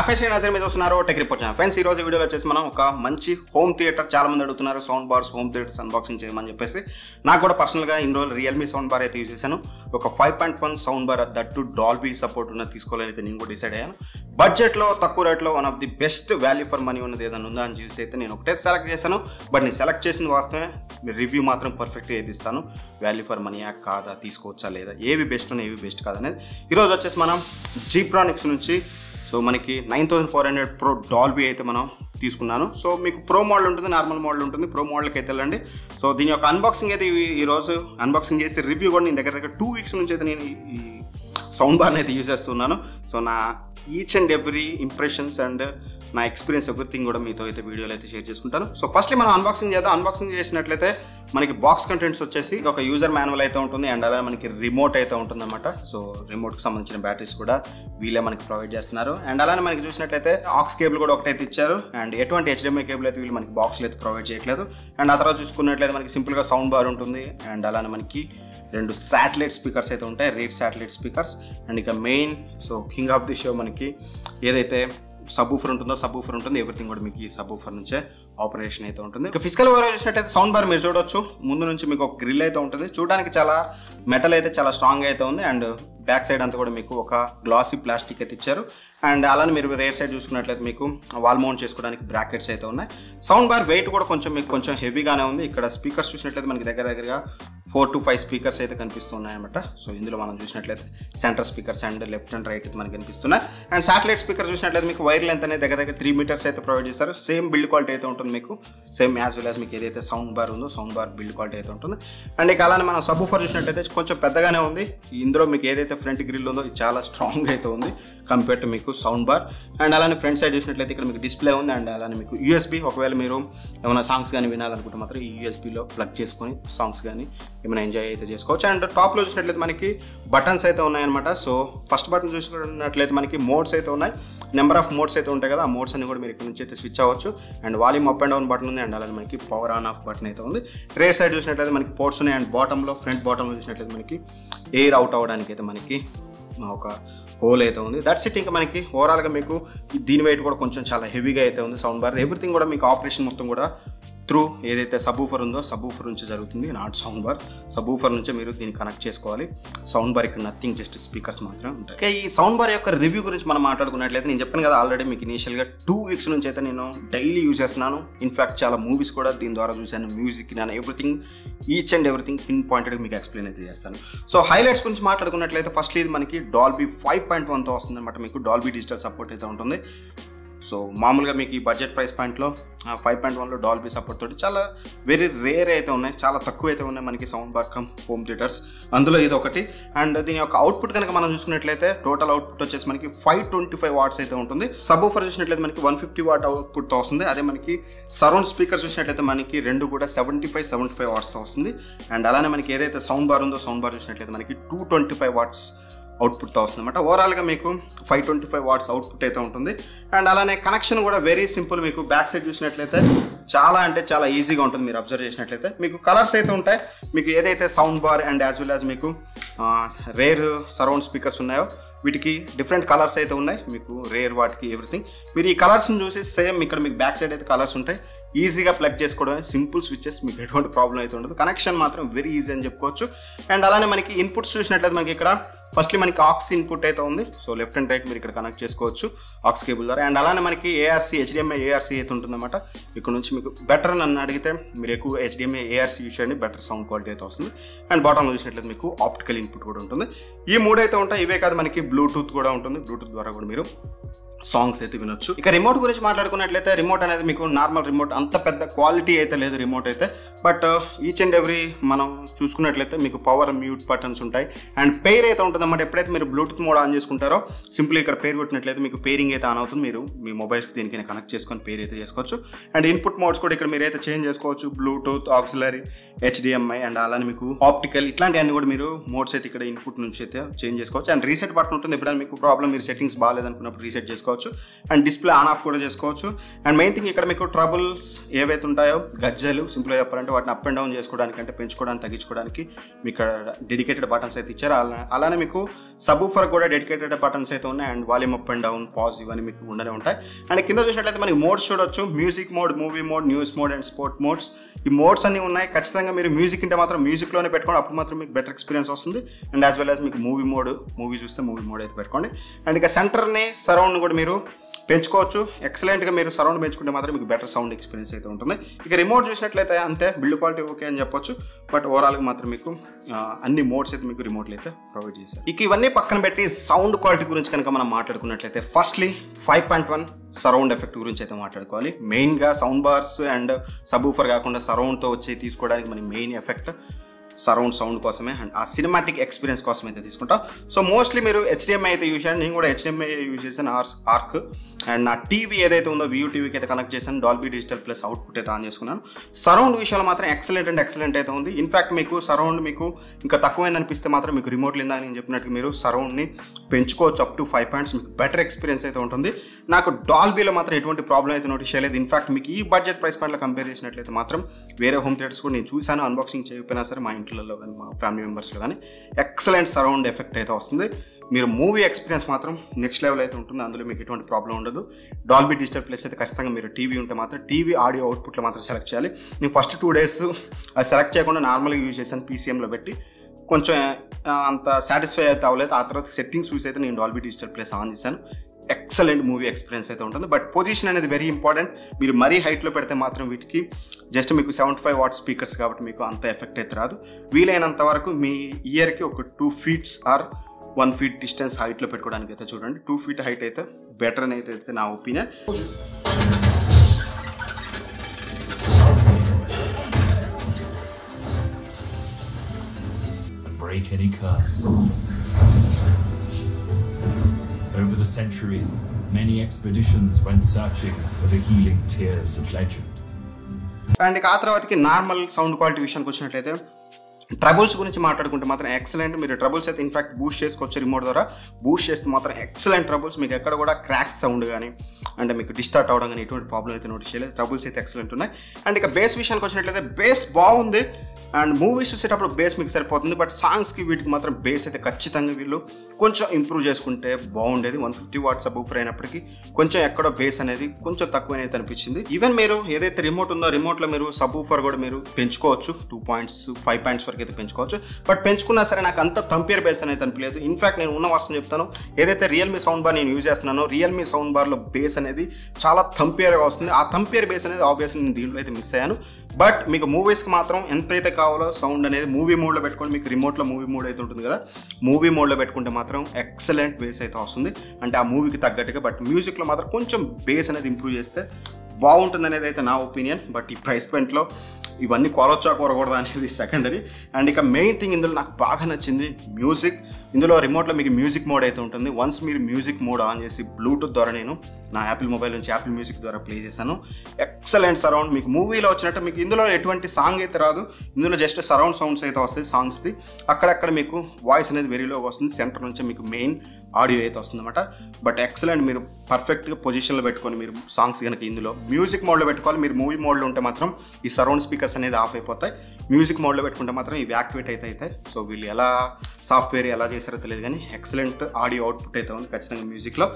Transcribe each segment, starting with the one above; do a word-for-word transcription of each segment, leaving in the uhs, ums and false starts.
Friends నేను మీరు చూస్తున్నారు టెక్ రిపోర్ట్ ఛానల్. ఫ్రెండ్స్ ఈ రోజు వీడియోలో వచ్చేసి మనం ఒక మంచి హోమ్ థియేటర్, చాలా మంది అడుగుతున్నారు sound bars home theatres unboxing చేయమని చెప్పేసి. నాకు కూడా పర్సనల్గా ఇన్ని రోజులు రియల్మీ సౌండ్ బార్ అయితే యూజ్ చేశాను. ఒక five point one sound bar that Dolby support ఉన్నది తీసుకోవాలని అయితే నేను కూడా డిసైడ్ అయ్యాను. బడ్జెట్లో తక్కువ రేట్లో one of the best value for money ఉన్నది ఏదైనా ఉందా అని చూసి అయితే నేను ఒకటే సెలెక్ట్ చేశాను. బట్ నేను సెలెక్ట్ చేసిన వాస్తవమే, రివ్యూ మాత్రం పర్ఫెక్ట్గా ఏది ఇస్తాను, వాల్యూ ఫర్ మనీయా కాదా, తీసుకోవచ్చా లేదా, ఏవి బెస్ట్ ఉన్నాయి ఏవి బెస్ట్ కాదనేది ఈరోజు వచ్చేసి మనం జీబ్రానిక్స్ నుంచి సో మనకి nine thousand four hundred pro Dolby అయితే మనం తీసుకున్నాను. సో మీకు ప్రో మోడల్ ఉంటుంది, నార్మల్ మోడల్ ఉంటుంది. ప్రో మోడల్కి అయితే వెళ్ళండి. సో దీని యొక్క అన్బాక్సింగ్ అయితే ఈరోజు అన్బాక్సింగ్ చేసి రివ్యూ కూడా నేను దగ్గర దగ్గర టూ వీక్స్ నుంచి అయితే నేను ఈ సౌండ్ బార్ని అయితే యూజ్ చేస్తున్నాను. సో నా each and every impressions and నా ఎక్స్పీరియన్స్ ఎవ్రీథింగ్ కూడా మీతో అయితే వీడియోలో అయితే షేర్ చేసుకుంటాను. సో ఫస్ట్లీ మనం అన్బాక్సింగ్ చేద్దాం. అన్బాక్సింగ్ చేసినట్లయితే మనకి బాక్స్ కంటెంట్స్ వచ్చేసి ఒక యూజర్ మాన్యువల్ అయితే ఉంటుంది అండ్ అలాగే మనకి రిమోట్ అయితే ఉంటుంది అనమాట. సో రిమోట్కి సంబంధించిన బ్యాటరీస్ కూడా వీళ్ళే మనకి ప్రొవైడ్ చేస్తున్నారు. అండ్ అలానే మనకి చూసినట్లయితే ఆక్స్ కేబుల్ కూడా ఒకటైతే ఇచ్చారు. అండ్ ఎటువంటి హెచ్డిఎంఐ కేబుల్ అయితే వీళ్ళు మనకి బాక్స్లో అయితే ప్రొవైడ్ చేయట్లేదు. అండ్ ఆ తర్వాత చూసుకున్నట్లయితే మనకి సింపుల్గా సౌండ్ బార్ ఉంటుంది. అండ్ అలానే మనకి రెండు శాటిలైట్ స్పీకర్స్ అయితే ఉంటాయి, రేట్ శాటిలైట్ స్పీకర్స్. అండ్ ఇక main so king of the show మనకి ఏదైతే సబ్ ఊఫర్ ఉంటుందో సబ్ ఊఫర్ ఉంటుంది. ఎవ్రీథింగ్ కూడా మీకు ఈ సబ్ ఊఫర్ నుంచే ఆపరేషన్ అయితే ఉంటుంది. ఇక ఫిజికల్ ఓవర్ చూసినట్టయితే సౌండ్ బార్ మీరు చూడవచ్చు. ముందు నుంచి మీకు ఒక గ్రిల్ అయితే ఉంటుంది. చూడడానికి చాలా మెటల్ అయితే చాలా స్ట్రాంగ్ అయితే ఉంది. అండ్ బ్యాక్ సైడ్ అంతా కూడా మీకు ఒక గ్లాసీ ప్లాస్టిక్ అయితే ఇచ్చారు. అండ్ అలానే మీరు రేర్ సైడ్ చూసుకున్నట్లయితే మీకు వాల్ మౌంట్ చేసుకోవడానికి బ్రాకెట్స్ అయితే ఉన్నాయి. సౌండ్ బార్ వెయిట్ కూడా కొంచెం మీకు కొంచెం హెవీగానే ఉంది. ఇక్కడ స్పీకర్స్ చూసినట్లయితే మనకి దగ్గర దగ్గరగా ఫోర్ టు ఫైవ్ స్పీకర్స్ అయితే కనిపిస్తున్నాయి అనమాట. సో ఇందులో మనం చూసినట్లయితే centre speakers and left and right అయితే మనకి కనిపిస్తున్నాయి. అండ్ శాటిలైట్ స్పీకర్ చూసినట్లయితే మీకు వైర్ లెంత్ అనేది దగ్గర దగ్గర త్రీ మీటర్స్ అయితే ప్రొవైడ్ చేస్తారు. సేమ్ బిల్డ్ క్వాలిటీ అయితే ఉంటుంది మీకు, సేమ్ యాజ్ వెల్ యాజ్ మీకు ఏదైతే సౌండ్ బార్ ఉందో సౌండ్ బార్ బిల్డ్ క్వాలిటీ అయితే ఉంటుంది. అండ్ ఇక అలానే మనం సబ్ ఊఫర్ చూసినట్లయితే కొంచెం పెద్దగానే ఉంది. ఇందులో మీకు ఏదైతే ఫ్రంట్ గ్రిల్ ఉందో ఇది చాలా స్ట్రాంగ్ అయితే ఉంది కంపేర్ టు మీకు సౌండ్ బార్. అండ్ అలానే ఫ్రంట్ సైడ్ చూసినట్లయితే ఇక్కడ మీకు డిస్ప్లే ఉంది. అండ్ అలానే మీకు యూఎస్బీ, ఒకవేళ మీరు ఏమైనా సాంగ్స్ కానీ వినాలనుకుంటే మాత్రం ఈ యూఎస్బీలో ప్లగ్ చేసుకొని సాంగ్స్ కానీ ఏమైనా ఎంజాయ్ అయితే చేసుకోవచ్చు. అండ్ టాప్లో చూసినట్లయితే మనకి బటన్స్ అయితే ఉన్నాయన్నమాట. సో ఫస్ట్ బటన్ చూసుకున్నట్లయితే మనకి మోడ్స్ అయితే ఉన్నాయి. నెంబర్ ఆఫ్ మోడ్స్ అయితే ఉంటాయి కదా, ఆ మోడ్స్ అన్ని కూడా మీరు ఇక్కడ నుంచి అయితే స్విచ్ అవ్వచ్చు. And volume up and down button ఉంది. అండ్ అలానే మనకి పవర్ ఆన్ ఆఫ్ బటన్ అయితే ఉంది. రేర్ సైడ్ చూసినట్లయితే మనకి పోర్ట్స్ ఉన్నాయి. అండ్ బాటంలో ఫ్రంట్ బాటంలో చూసినట్లయితే మనకి ఎయిర్ అవుట్ అవ్వడానికి అయితే మనకి ఒక హోల్ అయితే ఉంది. That's it. ఇంకా మనకి ఓవరాల్గా మీకు దీని వెయిట్ కూడా కొంచెం చాలా హెవీగా అయితే ఉంది సౌండ్ బార్. ఎవ్రీథింగ్ కూడా మీకు ఆపరేషన్ మొత్తం కూడా త్రూ ఏదైతే సబ్ ఊఫర్ ఉందో సబ్ ఊఫర్ నుంచి జరుగుతుంది, not sound bar. Subwoofer నుంచే మీరు దీన్ని కనెక్ట్ చేసుకోవాలి. సౌండ్ బార్ ఇక్కడ నథింగ్, జస్ట్ స్పీకర్స్ మాత్రమే ఉంటాయి. ఓకే, ఈ సౌండ్ బార్ యొక్క రివ్యూ గురించి మనం మాట్లాడుకున్నట్లయితే నేను చెప్పాను కదా ఆల్రెడీ మీకు ఇనీషియల్గా టూ వీక్స్ నుంచి అయితే నేను డైలీ యూజ్ చేస్తున్నాను. ఇన్ఫాక్ట్ చాలా మూవీస్ కూడా దీని ద్వారా చూశాను, మ్యూజిక్ నేను everything each and everything pin pointed మీకు ఎక్స్ప్లెయిన్ అయితే చేస్తాను. సో హైలైట్స్ గురించి మాట్లాడుకున్నట్లయితే ఫస్ట్ ఇది మనకి డాల్బీ ఫైవ్ పాయింట్ వన్తో వస్తుంది అనమాట. మీకు డాల్బీ డిజిటల్ సపోర్ట్ అయితే ఉంటుంది. సో మామూలుగా మీకు ఈ బడ్జెట్ ప్రైస్ పాయింట్లో ఫైవ్ పాయింట్ వన్లో డాల్బీ సపోర్ట్ తోటి చాలా వెరీ రేర్ అయితే ఉన్నాయి, చాలా తక్కువ అయితే ఉన్నాయి మనకి sound bar come home theatres. అందులో ఇది ఒకటి. అండ్ దీని యొక్క అవుట్పుట్ కనుక మనం చూసుకున్నట్లయితే టోటల్ అవుట్పుట్ వచ్చేసి మనకి ఫైవ్ ట్వంటీ ఫైవ్ వాట్స్ అయితే ఉంటుంది. సబ్ ఊఫర్ చూసినట్లయితే మనకి వన్ ఫిఫ్టీ వాట్ అవుట్పుట్తో వస్తుంది. అదే మనకి సరౌండ్ స్పీకర్ చూసినట్లయితే మనకి రెండు కూడా సెవెంటీ ఫైవ్ సెవెంటీ ఫైవ్ వాట్స్తో వస్తుంది. అండ్ అలానే మనకి ఏదైతే సౌండ్ బార్ ఉందో సౌండ్ బార్ చూసినట్లయితే మనకి టూ ట్వంటీ ఫైవ్ వాట్స్ అవుట్పుట్తో వస్తుంది అనమాట. ఓవరాల్గా మీకు five twenty five watts output అయితే ఉంటుంది. అండ్ అలానే కనెక్షన్ కూడా వెరీ సింపుల్. మీకు బ్యాక్ సైడ్ చూసినట్లయితే చాలా అంటే చాలా ఈజీగా ఉంటుంది. మీరు అబ్జర్వ్ చేసినట్లయితే మీకు కలర్స్ అయితే ఉంటాయి. మీకు ఏదైతే sound bar and as well as మీకు రేర్ సరౌండ్ స్పీకర్స్ ఉన్నాయో వీటికి డిఫరెంట్ కలర్స్ అయితే ఉన్నాయి. మీకు రేర్ వాటికి ఎవ్రీథింగ్ మీరు ఈ కలర్స్ని చూసి సేమ్ ఇక్కడ మీకు బ్యాక్ సైడ్ అయితే కలర్స్ ఉంటాయి. ఈజీగా ప్లగ్ చేసుకోవడమే, సింపుల్ స్విచెస్, మీకు ఎటువంటి ప్రాబ్లం అయితే ఉండదు. కనెక్షన్ మాత్రం వెరీ ఈజీ అని చెప్పుకోవచ్చు. అండ్ అలానే మనకి ఇన్పుట్స్ చూసినట్లయితే మనకి ఇక్కడ ఫస్ట్లీ మనకి ఆక్స్ ఇన్పుట్ అయితే ఉంది. సో లెఫ్ట్ అండ్ రైట్ మీరు ఇక్కడ కనెక్ట్ చేసుకోవచ్చు ఆక్స్ కేబుల్ ద్వారా. అండ్ అలానే మనకి ఏఆర్సీ హెచ్డిఎంఐ ఏఆర్సీ అయితే ఉంటుందన్నమాట. ఇక్కడ నుంచి మీకు బెటర్ నన్ను అడిగితే మీరు ఎక్కువ హెచ్డిఎంఐ ఏఆర్సీ యూస్ చేయండి, బెటర్ సౌండ్ క్వాలిటీ అయితే వస్తుంది. అండ్ బాటంలో చూసినట్లయితే మీకు ఆప్టికల్ ఇన్పుట్ కూడా ఉంటుంది. ఈ మూడు అయితే ఉంటాయి. ఇవే కాదు మనకి బ్లూటూత్ కూడా ఉంటుంది. బ్లూటూత్ ద్వారా కూడా మీరు సాంగ్స్ అయితే వినొచ్చు. ఇక రిమోట్ గురించి మాట్లాడుకున్నట్లయితే రిమోట్ అనేది మీకు నార్మల్ రిమోట్, అంత పెద్ద క్వాలిటీ అయితే లేదు రిమోట్ అయితే. బట్ ఈచ్ అండ్ ఎవ్రీ మనం చూసుకున్నట్లయితే మీకు పవర్ మ్యూట్ బటన్స్ ఉంటాయి. అండ్ పేర్ అయితే ఉంటుంది అన్నమాట. ఎప్పుడైతే మీరు బ్లూటూత్ మోడ్ ఆన్ చేసుకుంటారో సింపుల్ ఇక్కడ పేరు కొట్టినట్లయితే మీకు పేరింగ్ అయితే ఆన్ అవుతుంది. మీరు మీ మొబైల్స్కి దీనికి కనెక్ట్ చేసుకొని పేర్ అయితే చేసుకోవచ్చు. అండ్ ఇన్పుట్ మోడ్స్ కూడా ఇక్కడ మీరైతే చేంజ్ చేసుకోవచ్చు, బ్లూటూత్, ఆక్సిలరీ, హెచ్డిఎంఐ అండ్ అలానే మీకు ఆప్టికల్ ఇట్లాంటివన్నీ కూడా మీరు మోడ్స్ అయితే ఇక్కడ ఇన్పుట్ నుంచి అయితే చేంజ్ చేసుకోవచ్చు. అండ్ రీసెట్ బటన్ ఉంటుంది, ఎప్పుడైనా మీకు ప్రాబ్లం మీరు సెట్టింగ్స్ బాగాలేదనుకున్నప్పుడు రీసెట్ చేసుకోవచ్చు. అండ్ డిస్ప్లే ఆన్ ఆఫ్ కూడా చేసుకోవచ్చు. అండ్ మెయిన్ థింగ్ ఇక్కడ మీకు ట్రబుల్స్ ఏవైతే ఉంటాయో గజ్జలు సింపుల్గా చెప్పాలంటే వాటిని అప్ అండ్ డౌన్ చేసుకోవడానికి అంటే పెంచుకోవడానికి తగ్గించుకోవడానికి మీకు ఇక్కడ డెడికేటెడ్ బటన్స్ అయితే ఇచ్చారు. అలా అలానే మీకు సబూఫర్ కూడా డెడికేటెడ్ బటన్స్ అయితే ఉన్నాయి. And volume up and down, pause ఇవన్నీ మీకు ఉండనే ఉంటాయి. అండ్ కింద చూసినట్లయితే మనకి మోడ్స్ చూడొచ్చు, music mode, movie mode, news mode and sport modes. ఈ మోడ్స్ అన్ని ఉన్నాయి. ఖచ్చితంగా మీరు మ్యూజిక్ అంటే మాత్రం మ్యూజిక్లోనే పెట్టుకోండి, అప్పుడు మాత్రం మీకు బెటర్ ఎక్స్పీరియన్స్ వస్తుంది. అండ్ యాజ్ వెల్ యాజ్ మీకు మూవీ మోడ్, మూవీ చూస్తే మూవీ మోడ్ అయితే పెట్టుకోండి. అండ్ ఇక సెంటర్ని సరౌండ్ కూడా మీరు పెంచుకోవచ్చు. ఎక్సలెంట్గా మీరు సరౌండ్ పెంచుకుంటే మాత్రం మీకు బెటర్ సౌండ్ ఎక్స్పీరియన్స్ అయితే ఉంటుంది. ఇక రిమోట్ చూసినట్లయితే అంతే, బిల్డ్ క్వాలిటీ ఓకే అని చెప్పొచ్చు. బట్ ఓవరాల్గా మాత్రం మీకు అన్ని మోడ్స్ అయితే మీకు రిమోట్లు అయితే ప్రొవైడ్ చేశారు. ఇక ఇవన్నీ పక్కన పెట్టి సౌండ్ క్వాలిటీ గురించి కనుక మనం మాట్లాడుకున్నట్లయితే firstly five point one surround effect గురించి అయితే మాట్లాడుకోవాలి. మెయిన్గా సౌండ్ బార్స్ అండ్ సబూఫర్ కాకుండా సరౌండ్తో వచ్చి తీసుకోవడానికి మన మెయిన్ ఎఫెక్ట్ సరౌండ్ సౌండ్ కోసమే అండ్ ఆ సినిమాటిక్ ఎక్స్పీరియన్స్ కోసం అయితే తీసుకుంటాం. సో మోస్ట్లీ మీరు హెచ్డిఎంఐ అయితే యూజ్ చేయండి. నేను కూడా హెచ్డిఎంఐ యూజ్ చేశాను, ఆర్ ఆర్క్. అండ్ నా టీవీ ఏదైతే ఉందో వ్యూ టీవీకి అయితే కనెక్ట్ చేశాను, డాల్బీ డిజిటల్ ప్లస్ అవుట్పుట్ అయితే ఆన్ చేసుకున్నాను. సరౌండ్ విషయాలు మాత్రం ఎక్సలెంట్ అండ్ ఎక్సలెంట్ అయితే ఉంది. ఇన్ఫాక్ట్ మీకు సరౌండ్ మీకు ఇంకా తక్కువైంది అనిపిస్తే మాత్రం మీకు రిమోట్ లేదా నేను చెప్పినట్టు మీరు సరౌండ్ని పెంచుకోవచ్చు అప్ టు ఫైవ్ పాయింట్స్, మీకు బెటర్ ఎక్స్పీరియన్స్ అయితే ఉంటుంది. నాకు డాల్బీలో మాత్రం ఎటువంటి ప్రాబ్లం అయితే నోటీస్ చేయలేదు. ఇన్ఫాక్ట్ మీకు ఈ బడ్జెట్ ప్రైస్ పాయింట్లో కంపేర్ చేసినట్లయితే మాత్రం వేరే హోమ్ థియేటర్స్ కూడా నేను చూశాను, అన్బాక్సింగ్ చేయకపోయినా సరే మా ఇంట్లో కానీ మా ఫ్యామిలీ మెంబర్స్లో కానీ ఎక్సలెంట్ సరౌండ్ ఎఫెక్ట్ అయితే వస్తుంది. మీరు మూవీ ఎక్స్పీరియన్స్ మాత్రం నెక్స్ట్ లెవెల్ అయితే ఉంటుంది. అందులో మీకు ఎటువంటి ప్రాబ్లం ఉండదు. డాల్బీ డిజిటల్ ప్లస్ అయితే ఖచ్చితంగా మీరు టీవీ ఉంటే మాత్రం టీవీ ఆడియో అవుట్పుట్లో మాత్రం సెలెక్ట్ చేయాలి. నేను ఫస్ట్ టూ డేస్ అది సెలెక్ట్ చేయకుండా నార్మల్గా యూజ్ చేశాను, పీసీఎంలో పెట్టి కొంచెం అంత సాటిస్ఫై అయితే అవ్వలేదు. ఆ తర్వాత సెట్టింగ్స్ చూసి అయితే నేను డాల్బీ డిజిటల్ ప్లస్ ఆన్ చేశాను. ఎక్సలెంట్ మూవీ ఎక్స్పీరియన్స్ అయితే ఉంటుంది. బట్ పొజిషన్ అనేది వెరీ ఇంపార్టెంట్. మీరు మరీ హైట్లో పెడితే మాత్రం వీటికి జస్ట్ మీకు సెవెంటీ ఫైవ్ వాట్ స్పీకర్స్ కాబట్టి మీకు అంత ఎఫెక్ట్ అయితే రాదు. వీలైనంత వరకు మీ ఇయర్కి ఒక two feets or one feet distance హైట్లో పెట్టుకోవడానికి అయితే చూడండి. టూ ఫీట్ హైట్ అయితే బెటర్ అని అయితే నా opinion. Break any curse. Over the centuries, many expeditions went searching for the healing tears of legend. And ఆ తర్వాతకి నార్మల్ సౌండ్ క్వాలిటీ విషయానికి వచ్చినట్లయితే ట్రబుల్స్ గురించి మాట్లాడుకుంటే మాత్రం ఎక్సలెంట్. మీరు ట్రబుల్స్ అయితే ఇన్ఫాక్ట్ బూస్ట్ చేసుకోవచ్చు రిమోట్ ద్వారా. బూస్ట్ చేస్తే మాత్రం ఎక్సలెంట్ ట్రబుల్స్, మీకు ఎక్కడ కూడా క్రాక్ సౌండ్ కానీ అంటే మీకు డిస్టార్ట్ అవ్వడం కానీ ఎటువంటి ప్రాబ్లం అయితే నోటీస్ చేయలేదు. ట్రబుల్స్ అయితే ఎక్సలెంట్ ఉన్నాయి. అండ్ ఇక బేస్ విషయానికి వచ్చినట్లయితే బేస్ బాగుంది. అండ్ మూవీస్ చూసేటప్పుడు బేస్ మీకు సరిపోతుంది. బట్ సాంగ్స్కి వీటికి మాత్రం బేస్ అయితే ఖచ్చితంగా వీళ్ళు కొంచెం ఇంప్రూవ్ చేసుకుంటే బాగుండేది. వన్ ఫిఫ్టీ వాట్స్ సబూఫర్ అయినప్పటికీ కొంచెం ఎక్కడో బేస్ అనేది కొంచెం తక్కువైతే అనిపించింది. ఈవెన్ మీరు ఏదైతే రిమోట్ ఉందో రిమోట్లో మీరు సబూఫర్ కూడా మీరు పెంచుకోవచ్చు, టూ పాయింట్స్ ఫైవ్ పాయింట్స్ వరకు అయితే పెంచుకోవచ్చు. బట్ పెంచుకున్నా సరే నాకు అంత తంపియర్ బేస్ అనేది అనిపించలేదు. ఇన్ఫాక్ట్ నేను ఉన్న వాస్తవం చెప్తాను, ఏదైతే రియల్మీ సౌండ్ బార్ నేను యూజ్ చేస్తున్నానో రియల్మీ సౌండ్ బార్లో బేస్ అనేది చాలా తంపియర్గా వస్తుంది. ఆ తంపియర్ బేస్ అనేది ఆబ్వియస్లీ నేను దీంట్లో అయితే మిస్ అయ్యాను. బట్ మీకు మూవీస్కి మాత్రం ఎంతైతే కావాలో సౌండ్ అనేది మూవీ మోడ్లో పెట్టుకోండి. మీకు రిమోట్లో మూవీ మోడ్ అయితే ఉంటుంది కదా, మూవీ మోడ్లో పెట్టుకుంటే మాత్రం ఎక్సలెంట్ బేస్ అయితే వస్తుంది, అంటే ఆ మూవీకి తగ్గట్టుగా. బట్ మ్యూజిక్లో మాత్రం కొంచెం బేస్ అనేది ఇంప్రూవ్ చేస్తే బాగుంటుంది అనేది అయితే నా ఒపీనియన్. బట్ ఈ ప్రైస్ పాయింట్లో ఇవన్నీ కొరవచ్చా కోరకూడదు అనేది సెకండరీ. అండ్ ఇక మెయిన్ థింగ్ ఇందులో నాకు బాగా నచ్చింది మ్యూజిక్. ఇందులో రిమోట్లో మీకు మ్యూజిక్ మోడ్ అయితే ఉంటుంది. వన్స్ మీరు మ్యూజిక్ మోడ్ ఆన్ చేసి బ్లూటూత్ ద్వారా నేను నా యాపిల్ మొబైల్ నుంచి యాపిల్ మ్యూజిక్ ద్వారా ప్లే చేశాను. ఎక్సలెంట్ సరౌండ్, మీకు మూవీలో వచ్చినట్టు మీకు ఇందులో ఎటువంటి సాంగ్ అయితే రాదు. ఇందులో జస్ట్ సరౌండ్ సౌండ్స్ అయితే వస్తాయి సాంగ్స్ది. అక్కడక్కడ మీకు వాయిస్ అనేది వెరీ లోగా వస్తుంది. సెంటర్ నుంచి మీకు మెయిన్ ఆడియో అయితే వస్తుంది అనమాట. బట్ ఎక్సలెంట్, మీరు పర్ఫెక్ట్గా పొజిషన్లో పెట్టుకొని మీరు సాంగ్స్ కనుక ఇందులో మ్యూజిక్ మోడ్లో పెట్టుకోవాలి. మీరు మూవీ మోడ్లో ఉంటే మాత్రం ఈ సరౌండ్ స్పీకర్స్ అనేది ఆఫ్ అయిపోతాయి. మ్యూజిక్ మోడ్లో పెట్టుకుంటే మాత్రం ఇవి యాక్టివేట్ అయితే అవుతాయి. సో వీళ్ళు ఎలా సాఫ్ట్వేర్ ఎలా చేశారో తెలియదు కానీ ఎక్సలెంట్ ఆడియో అవుట్పుట్ అయితే ఉంది ఖచ్చితంగా మ్యూజిక్లో.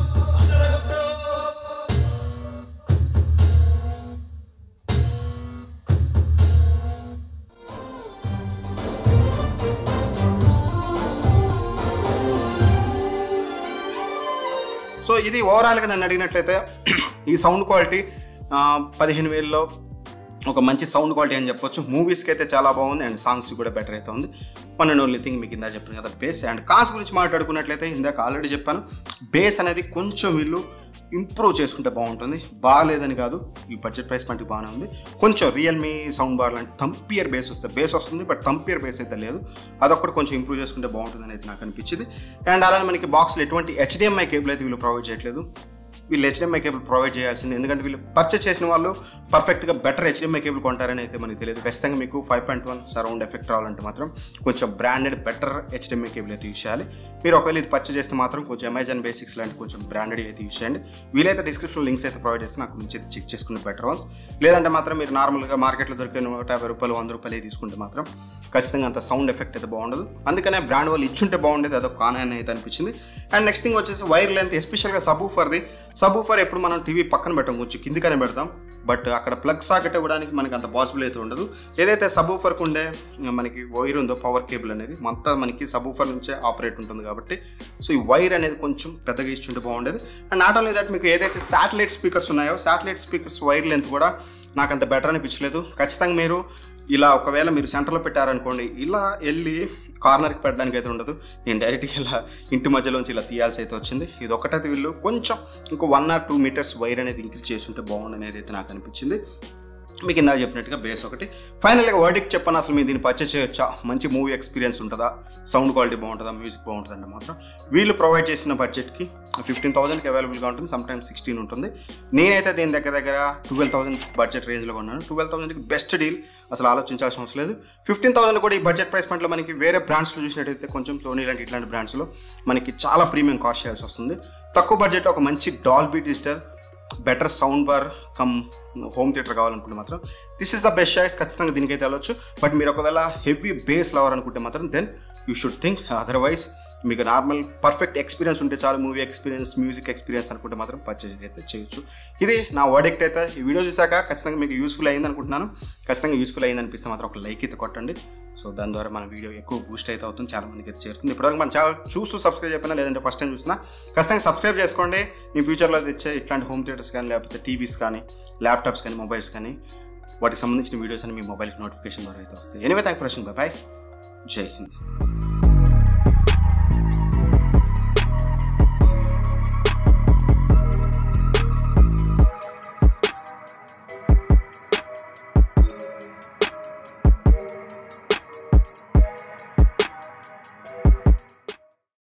సో ఇది ఓవరాల్గా నన్ను అడిగినట్లయితే ఈ సౌండ్ క్వాలిటీ పదిహేను వేలలో ఒక మంచి సౌండ్ క్వాలిటీ అని చెప్పొచ్చు. మూవీస్కి అయితే చాలా బాగుంది అండ్ సాంగ్స్ కూడా బెటర్ అయితే ఉంది. వన్ అండ్ ఓన్లీ థింగ్ మీకు ఇందా చెప్పాను కదా బేస్. అండ్ కాన్స్ గురించి మాట్లాడుకున్నట్లయితే ఇందాక ఆల్రెడీ చెప్పాను, బేస్ అనేది కొంచెం వీళ్ళు ఇంప్రూవ్ చేసుకుంటే బాగుంటుంది. బాగాలేదని కాదు, ఈ బడ్జెట్ ప్రైస్ పాయింట్ బాగానే ఉంది. కొంచెం రియల్మీ సౌండ్ బార్ లాంటి తంపియర్ బేస్ వస్తే బేస్ వస్తుంది, బట్ తంపియర్ బేస్ అయితే లేదు. అదొక్కటి కొంచెం ఇంప్రూవ్ చేసుకుంటే బాగుంటుంది అనేది నాకు అనిపించింది. అండ్ అలానే మనకి బాక్స్లో ఎటువంటి హెచ్డిఎంఐ కేబుల్ అయితే వీళ్ళు ప్రొవైడ్ చేయట్లేదు. వీళ్ళు హెచ్డిఎంఐ కేబుల్ ప్రొవైడ్ చేయాల్సింది, ఎందుకంటే వీళ్ళు పర్చేస్ చేసిన వాళ్ళు పర్ఫెక్ట్గా బెటర్ హెచ్డిఎంఐ కేబుల్ కొంటారని అయితే మనకి తెలియదు. ఖచ్చితంగా మీకు five point one surround effect రావాలంటే మాత్రం కొంచెం బ్రాండెడ్ బెటర్ హెచ్డిఎంఐ కేబుల్ అయితే యూజ్ చేయాలి. మీరు ఒకవేళ ఇది పర్చేస్ చేస్తే మాత్రం కొంచెం అమెజాన్ బేసిక్స్ లాంటి కొంచెం బ్రాండెడ్ అయితే యూజ్ చేయండి. వీలైతే డిస్క్రిప్షన్లో లింక్స్ అయితే ప్రొవైడ్ చేస్తే నాకు నుంచి చెక్ చేసుకునే బెటర్ వన్స్. లేదంటే మాత్రం మీరు నార్మల్గా మార్కెట్లో దొరికే నూట యాభై రూపాయలు వంద రూపాయలు తీసుకుంటే మాత్రం ఖచ్చితంగా అంత సౌండ్ ఎఫెక్ట్ అయితే బాగుండదు. అందుకనే బ్రాండ్ వాళ్ళు ఇచ్చుంటే బాగుండేది, అదొక కాన్ అని అయితే అనిపించింది. అండ్ నెక్స్ట్ థింగ్ వచ్చేసి వైర్ లెంత్, ఎస్పెషల్గా సబూఫర్ది. సబూఫర్ ఎప్పుడు మనం టీవీ పక్కన పెట్టాం, కొంచెం కిందికనే పెడతాం, బట్ అక్కడ ప్లగ్ సాకెట్ ఇవ్వడానికి మనకి అంత పాసిబుల్ అయితే ఉండదు. ఏదైతే సబూఫర్కి ఉండే మనకి వైర్ ఉందో పవర్ కేబుల్ అనేది మొత్తం మనకి సబూఫర్ నుంచే ఆపరేట్ ఉంటుంది కాబట్టి సో ఈ వైర్ అనేది కొంచెం పెద్దగా ఇచ్చుంటే బాగుండేది. అండ్ నాట్ ఓన్లీ దట్, మీకు ఏదైతే శాటిలైట్ స్పీకర్స్ ఉన్నాయో శాటిలైట్ స్పీకర్స్ వైర్ లెంత్ కూడా నాకు అంత బెటర్ అనిపించలేదు. ఖచ్చితంగా మీరు ఇలా ఒకవేళ మీరు సెంటర్లో పెట్టారనుకోండి, ఇలా వెళ్ళి కార్నర్కి పెట్టడానికి అయితే ఉండదు. నేను డైరెక్ట్గా ఇలా ఇంటి మధ్యలోంచి ఇలా తీయాల్సి అయితే వచ్చింది. ఇది ఒకటైతే వీళ్ళు కొంచెం ఇంకో one or two metres wire అనేది ఇంక్రీజ్ చేస్తుంటే బాగుండు అనేది అయితే నాకు అనిపించింది. మీకు ఇందాక చెప్పినట్టుగా బేస్ ఒకటి. ఫైనల్గా వర్డిక్ట్ చెప్పాను, అసలు మీరు దీన్ని పర్చేస్ చేయొచ్చా, మంచి మూవీ ఎక్స్పీరియన్స్ ఉంటుందా, సౌండ్ క్వాలిటీ బాగుంటుందా, మ్యూజిక్ బాగుంటుంది అంటే మాత్రం వీళ్ళు ప్రొవైడ్ చేసిన బడ్జెట్కి ఫిఫ్టీన్ థౌసండ్కి అవైలబుల్గా ఉంటుంది, సమ్ టైమ్స్ సిక్స్టీన్ ఉంటుంది. నేనైతే దీని దగ్గర దగ్గర ట్వెల్వ్ థౌసండ్ బడ్జెట్ రేంజ్లో ఉన్నాను. ట్వెల్వ్ థౌసండ్కి బెస్ట్ డీల్, అసలు ఆలోచించాల్సిన అవసరం లేదు. ఫిఫ్టీన్ థౌసండ్ కూడా ఈ బడ్జెట్ ప్రైస్ పాయింట్లో మనకి వేరే బ్రాండ్స్లో చూసినట్టయితే కొంచెం సోనీ లాంటి ఇట్లాంటి బ్రాండ్స్లో మనకి చాలా ప్రీమియం కాస్ట్ చేయాల్సి వస్తుంది. తక్కువ బడ్జెట్లో ఒక మంచి Dolby digital better sound bar come home theatre కావాలనుకుంటే మాత్రం this is the best choice. ఖచ్చితంగా దీనికైతే వెళ్ళొచ్చు. బట్ మీరు ఒకవేళ హెవీ బేస్ లవర్ అనుకుంటే మాత్రం then you should think. Otherwise మీకు నార్మల్ పర్ఫెక్ట్ ఎక్స్పీరియన్స్ ఉంటే చాలు, మూవీ ఎక్స్పీరియన్స్, మ్యూజిక్ ఎక్స్పీరియన్స్ అనుకుంటే మాత్రం పర్చేజ్ అయితే చేయొచ్చు. ఇది నా వర్డిక్ట్ అయితే. ఈ వీడియో చూసాక ఖచ్చితంగా మీకు యూస్ఫుల్ అయింది అనుకుంటున్నాను. ఖచ్చితంగా యూస్ఫుల్ అయింది అనిపిస్తే మాత్రం ఒక లైక్ అయితే కొట్టండి. సో దాని ద్వారా మన వీడియో ఎక్కువ బూస్ట్ అయితే అవుతుంది, చాలా మందికి అయితే చేరుతుంది. ఇప్పటివరకు మన ఛానల్ చూస్తూ సబ్స్క్రైబ్ చెప్పినా, లేదంటే ఫస్ట్ టైం చూసినా ఖచ్చితంగా సబ్స్క్రైబ్ చేసుకోండి. మీ ఫ్యూచర్లో తెచ్చే ఇట్లాంటి హోమ్ థియేటర్స్ కానీ, లేకపోతే టీవీస్ కానీ, ల్యాప్టాప్స్ కానీ, మొబైల్స్ కానీ, వాటికి సంబంధించిన వీడియోస్ అని మీ మొబైల్కి నోటిఫికేషన్ ద్వారా అయితే వస్తాయి. Anyway, thank for watching. Bye bye. జై హింద్.